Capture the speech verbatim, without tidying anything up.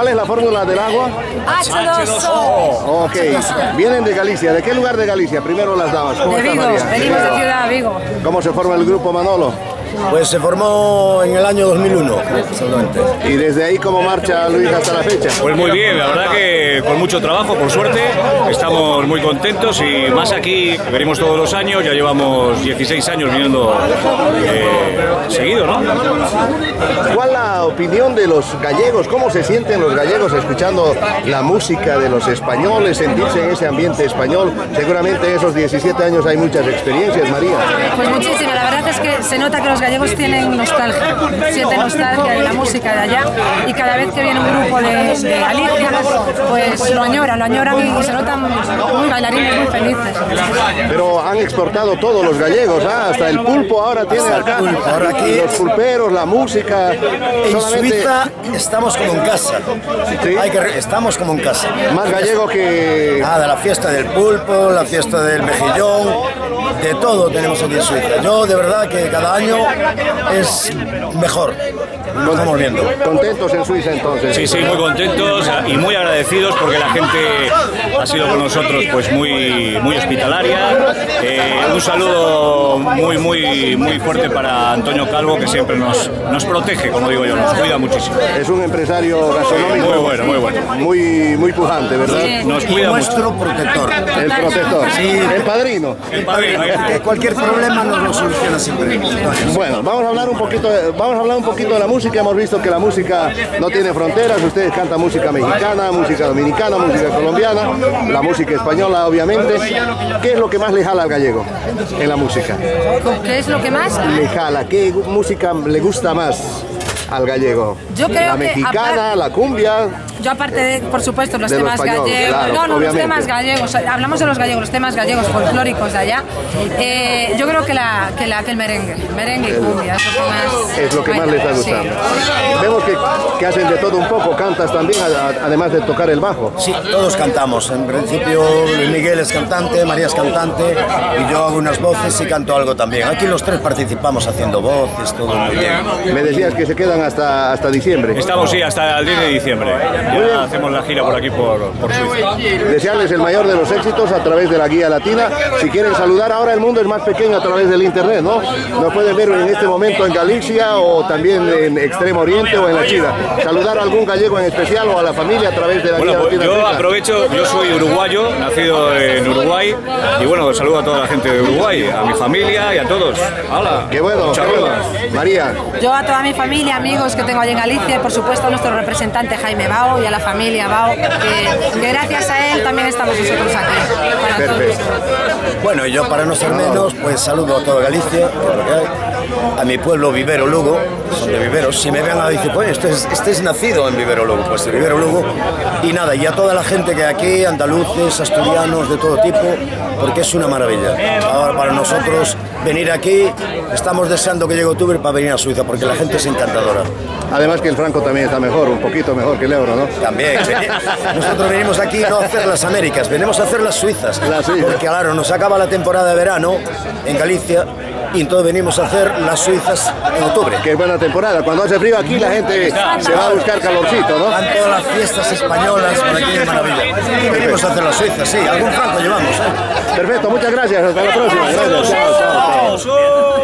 ¿Cuál es la fórmula del agua? H dos O. Ok, vienen de Galicia. ¿De qué lugar de Galicia? Primero las damas. ¿Cómo De está, Vigo, María? venimos de Ciudad Vigo. ¿Cómo se forma el grupo, Manolo? Pues se formó en el año dos mil uno, solamente. ¿Y desde ahí cómo marcha Luis hasta la fecha? Pues muy bien, la verdad que con mucho trabajo, por suerte, estamos muy contentos y más aquí, que venimos todos los años, ya llevamos dieciséis años viniendo eh, seguido, ¿no? ¿Cuál la opinión de los gallegos? ¿Cómo se sienten los gallegos escuchando la música de los españoles, sentirse en ese ambiente español? Seguramente en esos diecisiete años hay muchas experiencias, María. Pues muchísima, la verdad es que se nota que los gallegos tienen nostalgia, sienten nostalgia de la música de allá y cada vez que viene un grupo de, de Galicia, pues lo añoran, lo añoran y se notan muy bailarines muy felices. Pero han exportado todos los gallegos, ¿ah? Hasta el pulpo ahora tiene acá. Ahora aquí, los pulperos, la música. En solamente... Suiza estamos como en casa. ¿Sí? Hay que, estamos como en casa. Más gallego que... Ah, de la fiesta del pulpo, la fiesta del mejillón, de todo tenemos aquí en Suiza. Yo de verdad que cada año es mejor. Lo estamos viendo. ¿Contentos en Suiza entonces? Sí, sí, muy contentos y muy agradecidos porque la gente ha sido con nosotros pues muy, muy hospitalaria. Eh, un saludo muy, muy, muy fuerte para Antonio Calvo, que siempre nos, nos protege, como digo yo, nos cuida muchísimo. Es un empresario gastronómico Muy bueno, muy bueno. Muy, muy pujante, ¿verdad? Sí. Nos Y cuida nuestro mucho. protector. El protector. Sí. El padrino. El padrino, Que cualquier problema nos lo soluciona siempre. Bueno, vamos a hablar un poquito, de, vamos a hablar un poquito de la música. Hemos visto que la música no tiene fronteras. Ustedes cantan música mexicana, música dominicana, música colombiana, la música española, obviamente. ¿Qué es lo que más le jala al gallego en la música? ¿Qué es lo que más? Le jala, ¿qué música le gusta más al gallego? Yo creo la que mexicana, apar- la cumbia. Yo aparte de, por supuesto, los De lo temas español, gallegos, claro, no, no, obviamente. los temas gallegos, hablamos de los gallegos, los temas gallegos folclóricos de allá. Eh, yo creo que, la, que, la, que el merengue, merengue y cumbia, es lo que más, Es lo que más les está gustando. Sí. Vemos que, que hacen de todo un poco, cantas también, a- a- además de tocar el bajo. Sí, todos cantamos. En principio Luis Miguel es cantante, María es cantante y yo hago unas voces y canto algo también. Aquí los tres participamos haciendo voces, todo muy bien. Me decías que se quedan hasta, hasta diciembre. Estamos, sí, hasta el diez de diciembre. Ya hacemos la gira por aquí, por, por Suiza. Desearles el mayor de los éxitos a través de la guía latina. Si quieren saludar, ahora el mundo es más pequeño a través del internet, ¿no? Nos pueden ver en este momento en Galicia o también en Extremo Oriente o en la China. Saludar a algún gallego en especial o a la familia a través de la Bueno, guía pues latina. yo Suiza. aprovecho, yo soy uruguayo, nacido en Uruguay, y bueno, saludo a toda la gente de Uruguay, a mi familia y a todos. ¡Hala! Qué bueno, Muchas qué bueno. gracias. María, Yo a toda mi familia, amigos que tengo allí en Galicia y por supuesto a nuestro representante Jaime Bao y a la familia Bao, que, que gracias a él también estamos nosotros aquí. Para perfecto. todos. Bueno, y yo para no ser menos, pues saludo a toda Galicia, que es lo que hay, a mi pueblo Vivero Lugo, son de Vivero. Si me ven a decir, pues este es, este es nacido en Vivero Lugo, pues de Vivero Lugo. Y nada, y a toda la gente que hay aquí, andaluces, asturianos, de todo tipo, porque es una maravilla. Ahora para nosotros venir aquí, estamos deseando que llegue octubre para venir a Suiza, porque la gente es encantadora. además que el franco también está mejor, un poquito mejor que el euro, ¿no? También. Nosotros venimos aquí no a hacer las Américas, venimos a hacer las Suizas. Las Suizas. Porque claro, nos acaba la temporada de verano en Galicia y entonces venimos a hacer las Suizas en octubre. Qué buena temporada. Cuando hace frío aquí la gente se va a buscar calorcito, ¿no? Van todas las fiestas españolas por aquí, es maravilla. Y venimos a hacer las Suizas, sí, algún franco llevamos, ¿eh? Perfecto, muchas gracias. Hasta la próxima. Gracias. Chao, chao, chao.